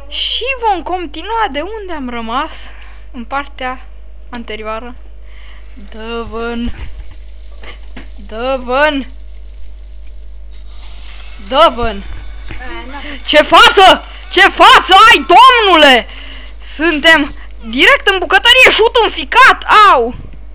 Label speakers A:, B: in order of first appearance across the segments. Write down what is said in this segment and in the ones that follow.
A: Și vom continua de unde am rămas în partea anterioară. Dă-vân! Dă-vân! Dă-vân! Ce față! Ce față ai, domnule! Suntem direct în bucătărie, șut înficat! Au!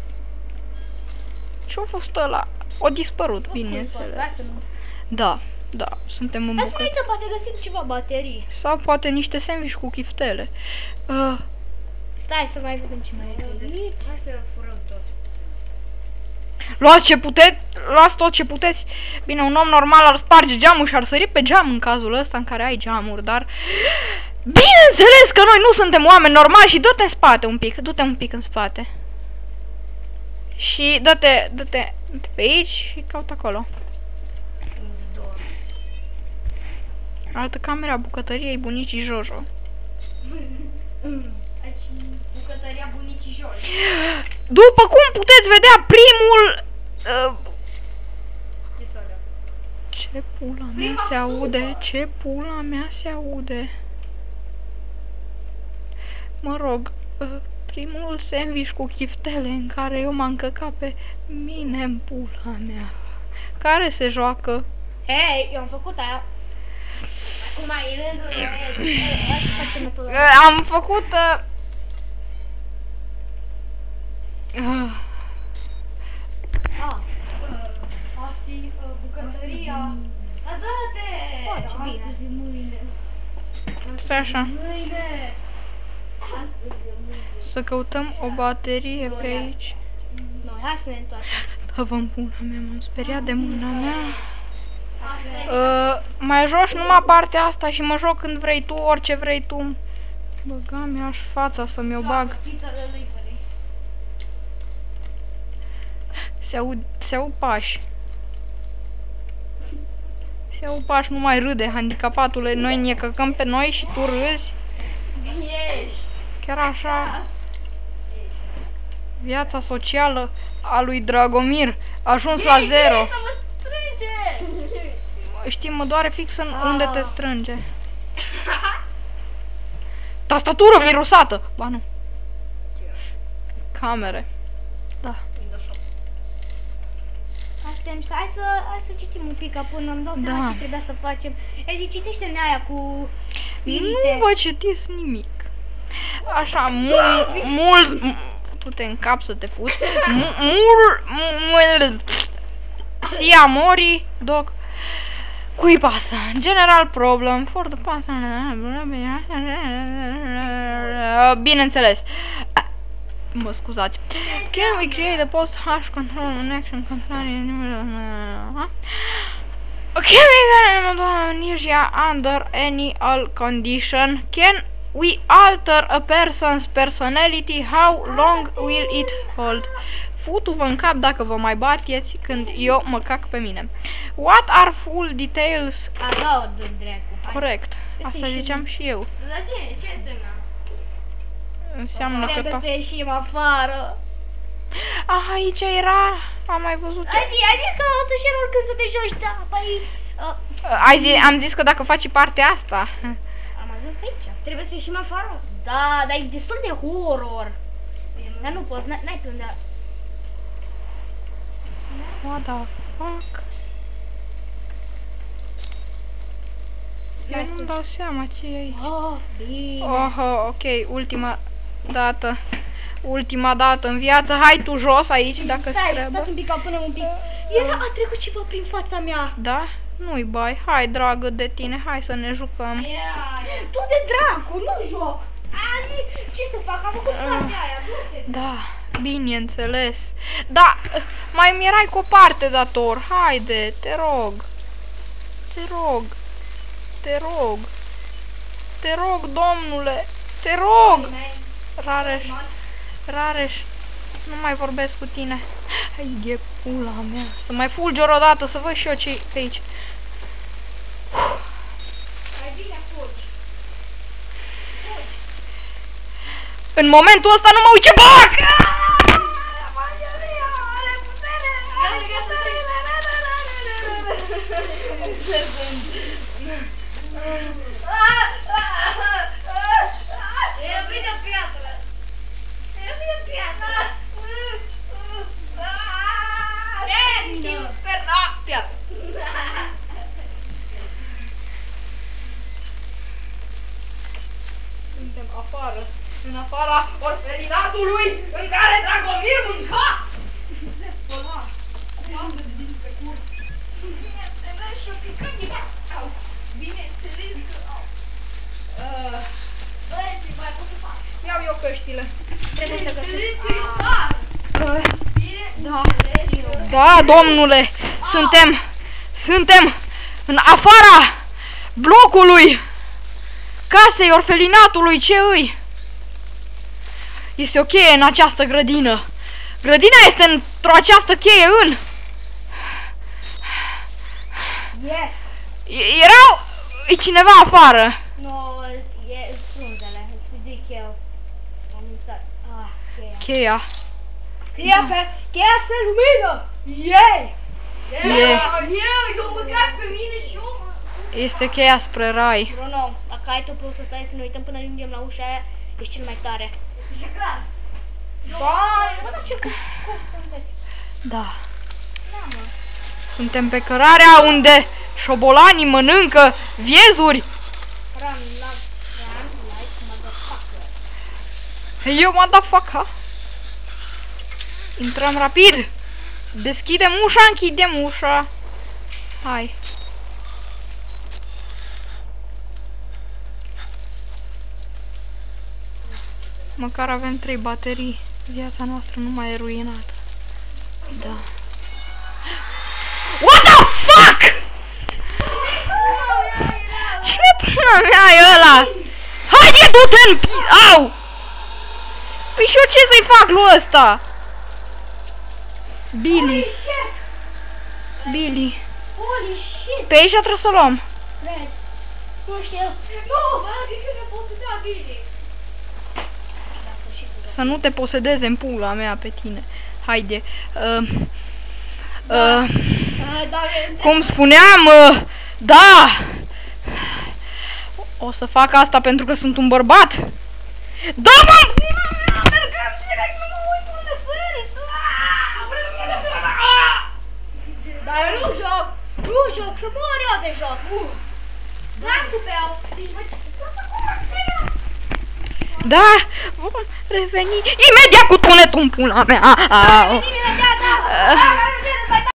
A: Ce-a fost ăla? O dispărut, bine. Da, da, suntem în bucătărie.
B: Hai să poate găsim ceva baterii.
A: Sau poate niște sandwich cu chiftele.
B: Stai să mai vedem ce mai e. Hai să furăm tot.
A: Luați ce puteți, luați tot ce puteți. Bine, un om normal ar sparge geamul și ar sări pe geam în cazul ăsta în care ai geamuri, dar... Bineînțeles că noi nu suntem oameni normali și dă-te în spate un pic, du-te un pic în spate. Și dă-te pe aici și caut acolo. Altă camera bucătăriei bunicii Jojo.
B: Bucătăria bunicii Jojo.
A: După cum puteți vedea, primul... Ce pula mea se aude? Ce pula mea se aude? Mă rog, primul sandwich cu chiftele în care eu m-am căcat pe mine în pula mea. Care se joacă?
B: Hei, eu am făcut aia. Acum e rândul meu. Hai să facem metoda.
A: Am făcut...
B: Asta-i bucătăria. Da-te! Ce bine.
A: Stai așa. Să căutăm o baterie pe aici.
B: Noi, hai să ne întoarcem.
A: Da, vă-mi pula mea, m-am speriat de mâna mea. Mai joci numai partea asta și mă joc când vrei tu, orice vrei tu. Băga mi-aș fața să mi-o bag. Se aud pași. Se aud pași, nu mai râde, handicapatule. Noi ne căcăm pe noi și tu râzi. Chiar așa. Viața socială a lui Dragomir a ajuns la zero. Știi, mă doare fix în unde te strânge. Tastatură virusată! Ba nu. Camere. Da.
B: Hai să citim un pic, până îmi dau seama ce trebuia să facem. Ei zi, citește-ne aia cu spirite.
A: Nu vă citiți nimic. Așa, tu te în cap să te fuți. Sia mori, doc. Cui pasă? General problem for the past. Bineînțeles. Mă scuzați. Can we create a post hash control an action controlling can we get under any all condition? Can we alter a person's personality? How long will it hold? Futu-vă în cap dacă vă mai bateți când eu mă cac pe mine. What are full details? Corect. Asta ziceam și eu.
B: Dar ce înseamnă?
A: Înseamnă că
B: trebuie să ieșim afară.
A: Aici era. Am mai văzut.
B: Ai zis că o să-și oricând să te joci, da, păi...
A: Am zis că dacă faci partea asta.
B: Am ajuns aici. Trebuie să ieșim afară? Da, dar e destul de horror. Dar nu poți, n-ai pe unde...
A: What the fuck? Eu nu-mi dau seama ce e aici.
B: Bine.
A: Ok, ultima dată în viață. Hai tu jos aici dacă îți trebuie.
B: Stai un pic, până un pic. A trecut ceva prin fața mea.
A: Da? Nu-i bai. Hai, dragă de tine, hai să ne jucăm.
B: Tu de dracu, nu joc. Ce să fac? Am făcut partea aia,
A: da, bineînțeles. Da, mai mi-erai cu o parte dator. Haide, te rog. Te rog. Te rog. Te rog, domnule. Te rog. Rareș. Nu mai vorbesc cu tine. Hai, e pula mea. Să mai fulgi odată, să văd și eu ce-i pe aici.
B: Hai, bine, fugi.
A: În momentul ăsta nu mă uit ce fac! suntem afară, în afara orfelinatului în care Dragomir mânca! Se spăla, cu apă de din pe curs. Bineînțeles și-o picăm din au. Bineînțeles că au. Băieții, mai pot să fac. Iau eu căștile.
B: Trebuie să găsesc.
A: Da, da, domnule, suntem în afara blocului casei orfelinatului, ce îi? Este o cheie în această grădină. Grădina este într-o această cheie în.
B: Yes.
A: E cineva afară.
B: No, e frunzele, îți zic eu. Am uitat.
A: Cheia.
B: Cheia spre lumină! Yay!
A: Eu măcar pe mine și eu. Este cheia spre rai.
B: Bruno, dacă ai tu plus să stai să ne uităm până ajungem la ușa aia, ești cel mai tare. E clar. Dar ce
A: Da. Suntem pe cărarea unde șobolanii mănâncă viezuri.
B: Run like motherfucker.
A: Eu motherfucker. Intrăm rapid. Deschidem ușa, închidem ușa. Hai. Măcar avem 3 baterii. Viața noastră nu mai e ruinată. Da. What the fuck? Cine până mea e ăla? Haide, du-te în au! Păi și eu ce să-i fac lui ăsta? Billy. Billy.
B: Holy shit!
A: Pe aici trebuie să o luăm.
B: Red. Nu știu. Nu, bă, de ce ne pot da Billy?
A: Să nu te posedeze în pula mea pe tine. Haide. Cum spuneam, da. O să fac asta pentru că sunt un bărbat. Da, mă!
B: Dar eu nu joc! Nu joc, să mor eu de joc! Blancu pe au!
A: Da, vom reveni imediat cu tunetul în pula mea.
B: Imediat, da!